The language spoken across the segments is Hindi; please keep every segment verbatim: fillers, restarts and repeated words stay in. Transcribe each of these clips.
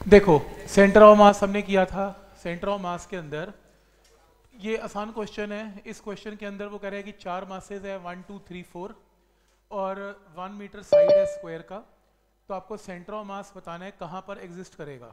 देखो सेंटर ऑफ मास हमने किया था। सेंटर ऑफ मास के अंदर ये आसान क्वेश्चन है। इस क्वेश्चन के अंदर वो कह रहे हैं कि चार मासेज है, वन टू थ्री फोर, और वन मीटर साइड है स्क्वायर का। तो आपको सेंटर ऑफ मास बताना है कहाँ पर एग्जिस्ट करेगा।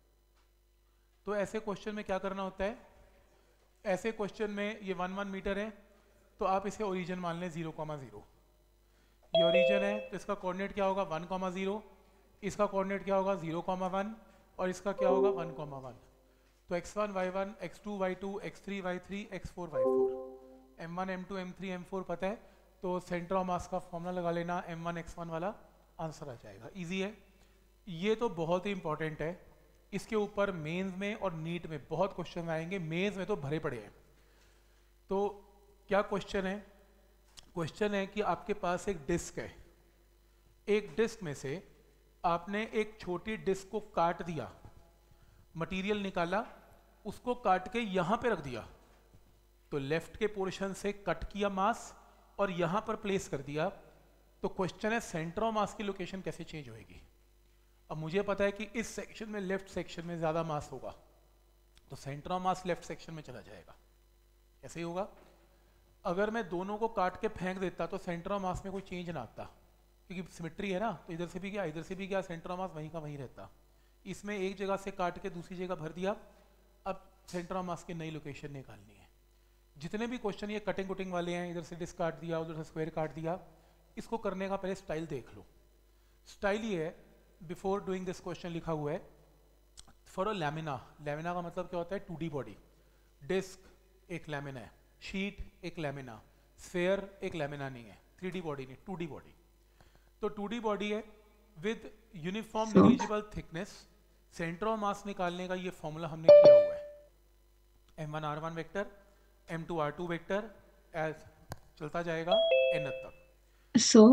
तो ऐसे क्वेश्चन में क्या करना होता है, ऐसे क्वेश्चन में ये वन वन मीटर है तो आप इसे ओरिजिन मान लें जीरो कॉमा जीरो। ये ओरिजिन है तो इसका कोऑर्डिनेट क्या होगा, वन कॉमा जीरो। इसका कोऑर्डिनेट क्या होगा, जीरो कॉमा वन, और इसका क्या होगा, वन कॉमा वन। तो x one y one, x two y two, x three y three, x four y four, m one m two m three m four पता है। तो सेंटर ऑफ मास का फॉर्मूला लगा लेना, एम वन एक्स वन वाला आंसर आ जाएगा। इजी है ये, तो बहुत ही इंपॉर्टेंट है। इसके ऊपर मेंस में और नीट में बहुत क्वेश्चन आएंगे, मेंस में तो भरे पड़े हैं। तो क्या क्वेश्चन है, क्वेश्चन है कि आपके पास एक डिस्क है, एक डिस्क में से आपने एक छोटी डिस्क को काट दिया, मटेरियल निकाला, उसको काट के यहां पे रख दिया। तो लेफ्ट के पोर्शन से कट किया मास और यहां पर प्लेस कर दिया। तो क्वेश्चन है सेंटर ऑफ मास की लोकेशन कैसे चेंज होएगी। अब मुझे पता है कि इस सेक्शन में, लेफ्ट सेक्शन में ज्यादा मास होगा, तो centre of mass left section में चला जाएगा। ऐसे ही होगा। अगर मैं दोनों को काट के फेंक देता तो सेंटर ऑफ मास में कोई चेंज ना आता, क्योंकि सिमेट्री है ना। तो इधर से भी गया, इधर से भी गया, सेंटर ऑफ मास वहीं का वहीं रहता। इसमें एक जगह से काट के दूसरी जगह भर दिया। अब सेंटर ऑफ मास की नई लोकेशन निकालनी है। जितने भी क्वेश्चन ये कटिंग कुटिंग वाले हैं, इधर से डिस्क काट दिया, उधर से स्क्वायर काट दिया, इसको करने का पहले स्टाइल देख लो। स्टाइल ये है, बिफोर डूइंग दिस क्वेश्चन लिखा हुआ है फॉर अ लैमिना। लैमिना का मतलब क्या होता है, टू डी बॉडी। डिस्क एक लैमिना है, शीट एक लैमिना, स्फेयर एक लैमिना नहीं है, थ्री डी बॉडी नहीं, टू डी बॉडी। तो टू डी बॉडी है with uniform negligible thickness. Centre of mass निकालने का ये फॉर्मूला हमने किया हुआ है, m one r one vector, m two r two vector, as चलता जाएगा एन तक। सो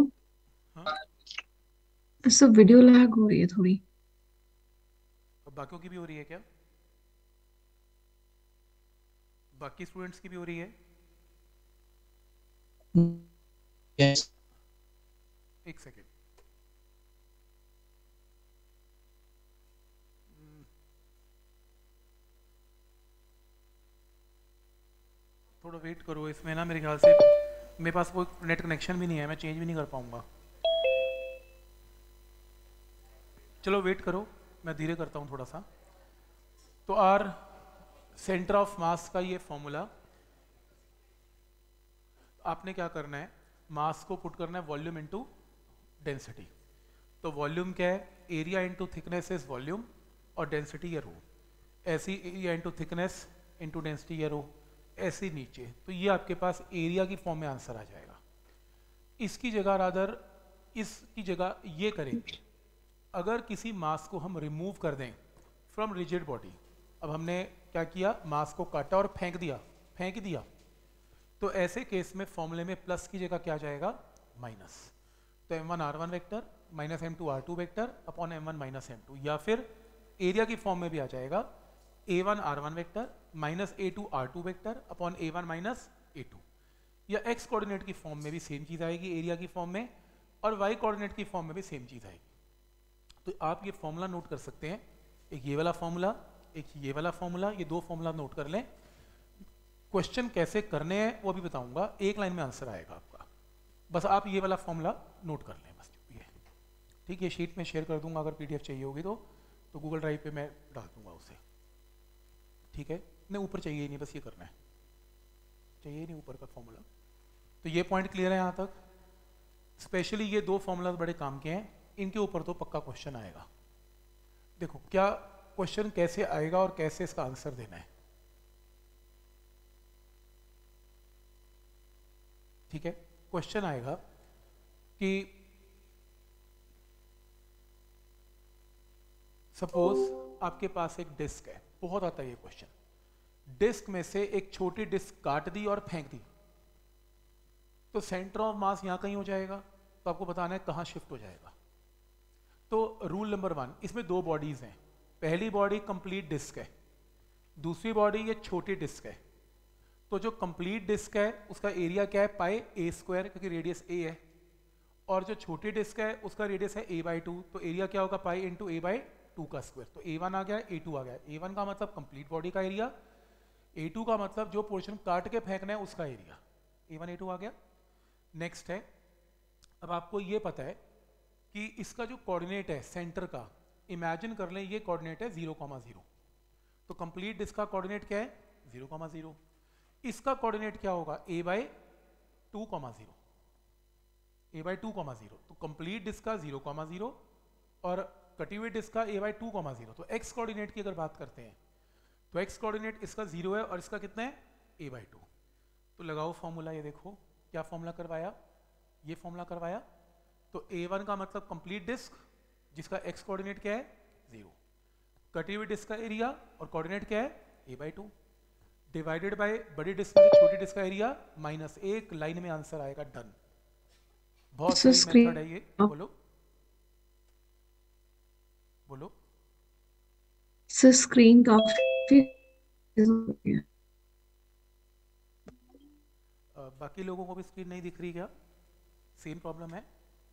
सो वीडियो लैग हो रही है थोड़ी। अब बाकियों की भी हो रही है क्या, बाकी स्टूडेंट्स की भी हो रही है? Yes. एक सेकेंड, थोड़ा वेट करो। इसमें ना मेरे ख्याल से मेरे पास कोई नेट कनेक्शन भी नहीं है, मैं चेंज भी नहीं कर पाऊंगा। चलो वेट करो, मैं धीरे करता हूँ थोड़ा सा। तो आर सेंटर ऑफ मास का ये फॉर्मूला, आपने क्या करना है, मास को पुट करना है वॉल्यूम इनटू डेंसिटी। तो वॉल्यूम क्या है, area into thickness is volume, और डेंसिटी या रो। ऐसी area into thickness into density या रो, ऐसे नीचे। तो ये आपके पास एरिया की फॉर्म में आंसर आ जाएगा। इसकी जगह रादर इसकी जगह ये करेंगे, अगर किसी मास को हम रिमूव कर दें फ्रॉम रिजिड बॉडी। अब हमने क्या किया, मास को काटा और फेंक दिया, फेंक दिया। तो ऐसे केस में फॉर्मूले में प्लस की जगह क्या जाएगा, माइनस। तो m one r one vector minus m two r two vector upon m one minus m two, या फिर एरिया की फॉर्म में भी आ जाएगा a one r one vector minus a two r two vector upon a one minus a two. या एक्स कोऑर्डिनेट की फॉर्म में भी सेम चीज आएगी एरिया की फॉर्म में, और वाई कोऑर्डिनेट की फॉर्म में भी सेम चीज आएगी। तो आप ये फॉर्मूला नोट कर सकते हैं, एक ये वाला फॉर्मूला, एक ये वाला फॉर्मूला, ये दो फॉर्मूला नोट कर लें। क्वेश्चन कैसे करने हैं वो भी बताऊंगा, एक लाइन में आंसर आएगा आपका। बस आप ये वाला फॉर्मूला नोट कर लें, बस ये ठीक है। शीट में शेयर कर दूंगा, अगर पीडीएफ चाहिए होगी तो तो गूगल ड्राइव पे मैं डाल दूंगा उसे, ठीक है। नहीं ऊपर चाहिए ही नहीं, बस ये करना है, चाहिए ही नहीं ऊपर का फॉर्मूला। तो ये पॉइंट क्लियर है यहाँ तक। स्पेशली ये दो फॉर्मूला बड़े काम के हैं, इनके ऊपर तो पक्का क्वेश्चन आएगा। देखो क्या क्वेश्चन कैसे आएगा और कैसे इसका आंसर देना है, ठीक है। क्वेश्चन आएगा कि सपोज आपके पास एक डिस्क है, बहुत आता है ये क्वेश्चन। डिस्क में से एक छोटी डिस्क काट दी और फेंक दी, तो सेंटर ऑफ मास यहां कहीं हो जाएगा। तो आपको बताना है कहां शिफ्ट हो जाएगा। तो रूल नंबर वन, इसमें दो बॉडीज हैं। पहली बॉडी कंप्लीट डिस्क है, दूसरी बॉडी ये छोटी डिस्क है। तो जो कंप्लीट डिस्क है उसका एरिया क्या है, पाई ए स्क्वायर, क्योंकि रेडियस ए है। और जो छोटी डिस्क है उसका रेडियस है ए बाई टू, तो एरिया क्या होगा, pi into a by two का स्क्वायर। तो ए वन आ गया, ए टू आ गया। ए वन का मतलब कंप्लीट बॉडी का एरिया, ए टू का मतलब जो पोर्शन काट के फेंकना है उसका area. A one a two आ गया। नेक्स्ट है, अब आपको ये पता है कि इसका जो कोऑर्डिनेट है सेंटर का, इमेजिन कर लें ये कोऑर्डिनेट है जीरो कॉमा जीरो। तो कंप्लीट डिस्क का कोऑर्डिनेट क्या है? Zero comma zero. इसका कोऑर्डिनेट क्या होगा? A by two comma zero, a by two comma zero. तो कंप्लीट डिस्क का जीरो कॉमा जीरो और कटी हुई डिस्क का a by two comma zero. तो एक्स कोऑर्डिनेट की अगर बात करते हैं तो एक्स कोऑर्डिनेट इसका जीरो है और इसका कितना है? A by two. तो लगाओ फॉर्मूला, ये देखो क्या फॉर्मूला करवाया, ये फॉर्मूला करवाया। तो ए वन का मतलब कंप्लीट डिस्क जिसका एक्स कोऑर्डिनेट क्या है? जीरो। कटी हुई डिस्क का एरिया और कोऑर्डिनेट क्या है? A by two divided by बड़ी डिस्क में छोटी डिस्क का एरिया माइनस एक, लाइन में आंसर आएगा। डन। बहुत सही मेथड है ये। बोलो बोलो। सर स्क्रीन काफी है। बाकी लोगों को भी स्क्रीन नहीं दिख रही क्या? सेम प्रॉब्लम है?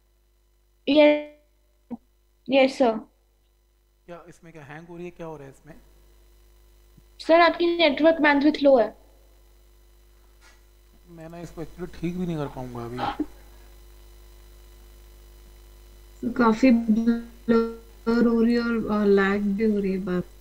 Yes yes sir. क्या इसमें क्या हैंग हो रही है, क्या हो रहा है इसमें? सर आपकी नेटवर्क बैंडविड्थ लो है। मैं ना इसको एक्चुअली ठीक भी नहीं कर पाऊंगा अभी। काफी ब्लर हो रही है और लैग भी हो रही है बात।